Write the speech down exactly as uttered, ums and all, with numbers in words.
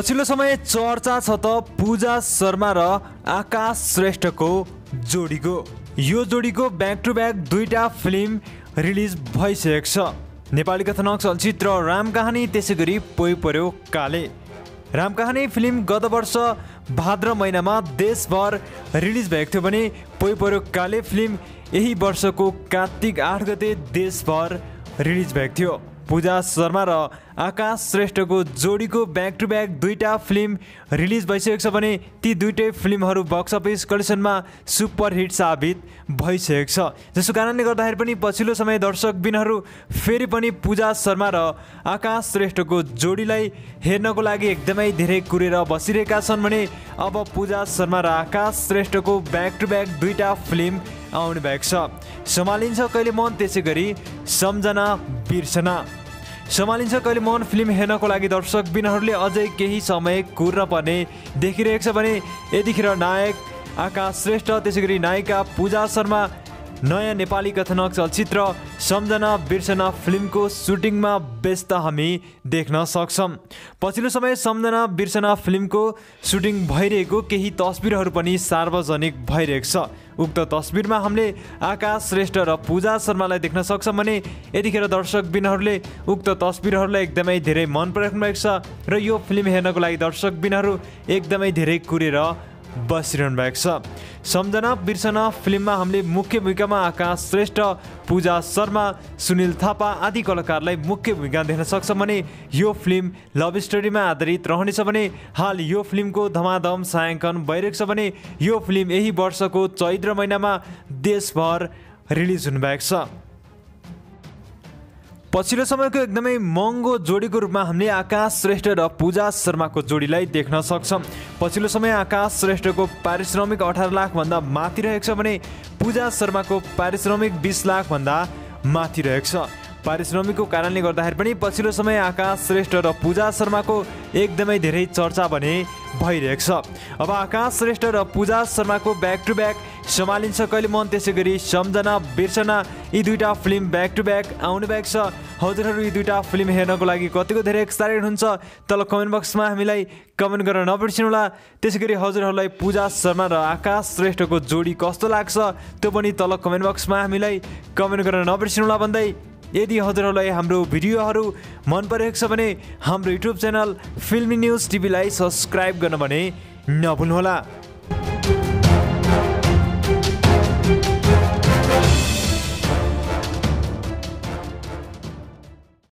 पछिल्लो समय चर्चा छ त पूजा शर्मा र आकाश श्रेष्ठको जोडीको। यो जोडीको ब्याक टु ब्याक दुईटा फिल्म रिलिज भइसकेको छ। नेपाली कथानक चलचित्र राम कहानी, त्यसै गरी पोइ पर्यो काले। राम कहानी फिल्म गत वर्ष भाद्र महिनामा देशभर रिलिज भएको थियो भने पोइ पर्यो काले फिल्म यही वर्षको कार्तिक आठ गते देशभर रिलिज भएको थियो। पूजा शर्मा र आकाश श्रेष्ठको जोडीको ब्याक टु ब्याक दुईटा फिल्म रिलिज भइसकेको छ भने ती दुईटै फिल्महरू बक्स अफिस कलेक्सनमा सुपर हिट साबित भइसकेको छ। जसको कारणले गर्दाखेरि पनि पछिल्लो समय दर्शकबिनहरू फेरि पनि पूजा शर्मा र आकाश श्रेष्ठको जोडीलाई हेर्नको लागि एकदमै धेरै कुरेर बसिरहेका छन् भने अब पूजा शर्मा र आकाश श्रेष्ठको ब्याक टु ब्याक दुईटा फिल्म आउनु भएको छ। सम्हालिन्छ कहिले मन, त्यसै गरी सम्झना बिर्सना। सम्हालिन्छ कहिले मन फिल्म हेर्नको लागि दर्शकबिनहरूले अझै केही समय कुर्न पर्ने देखिरहेको छ भने यतिखेर नायक आकाश श्रेष्ठ, त्यसै गरी नायिका पूजा शर्मा नयाँ नेपाली कथानक चलचित्र सम्झना बिर्सना फिल्मको सुटिङमा व्यस्त हामी देख्न सक्छौँ। पछिल्लो समय सम्झना बिर्सना फिल्मको सुटिङ भइरहेको केही तस्बिरहरू पनि सार्वजनिक भइरहेको छ। उक्त तस्बिरमा हामीले आकाश श्रेष्ठ र पूजा शर्मालाई देख्न सक्छौँ भने यतिखेर दर्शकबिनहरूले उक्त तस्बिरहरूलाई एकदमै धेरै मन पराइराख्नु भएको छ र यो फिल्म हेर्नको लागि दर्शकबिनहरू एकदमै धेरै कुरेर बसिरहनु भएको छ। सम्झना बिर्सना फिल्ममा हामीले मुख्य भूमिकामा आकाश श्रेष्ठ, पूजा शर्मा, सुनिल थापा आदि कलाकारलाई मुख्य भूमिका देख्न सक्छौँ भने यो फिल्म लभ स्टोरीमा आधारित रहनेछ भने हाल यो फिल्मको धमाधम छायाङ्कन भइरहेको छ भने यो फिल्म यही वर्षको चैत्र महिनामा देशभर रिलिज हुनुभएको छ। पछिल्लो समयको एकदमै महँगो जोडीको रूपमा हामीले आकाश श्रेष्ठ र पूजा शर्माको जोडीलाई देख्न सक्छौँ। पछिल्लो समय आकाश श्रेष्ठको पारिश्रमिक अठार लाखभन्दा माथि रहेको छ भने पूजा शर्माको पारिश्रमिक बिस लाखभन्दा माथि रहेको छ। पारिश्रमिकको कारणले गर्दाखेरि पनि पछिल्लो समय आकाश श्रेष्ठ र पूजा शर्माको एकदमै धेरै चर्चा भने भइरहेको छ। अब आकाश श्रेष्ठ र पूजा शर्माको ब्याक टु ब्याक सम्हालिन्छ कहिले मन, त्यसै गरी सम्झना बिर्सना यी दुईटा फिल्म ब्याक टु ब्याक आउनु भएको छ। हजुरहरू यी दुईटा फिल्म हेर्नको लागि कतिको धेरै एक्साइटेड हुन्छ तल कमेन्ट बक्समा हामीलाई कमेन्ट गर्न नबिर्सिनुहोला। त्यसै गरी हजुरहरूलाई पूजा शर्मा र आकाश श्रेष्ठको जोडी कस्तो लाग्छ त्यो पनि तल कमेन्ट बक्समा हामीलाई कमेन्ट गर्न नबिर्सिनुहोला भन्दै यदि हजुरहरूलाई हाम्रो भिडियोहरू मन परेको छ भने हाम्रो युट्युब च्यानल फिल्मी न्युज टिभीलाई सब्सक्राइब गर्न भने नभुल्नुहोला।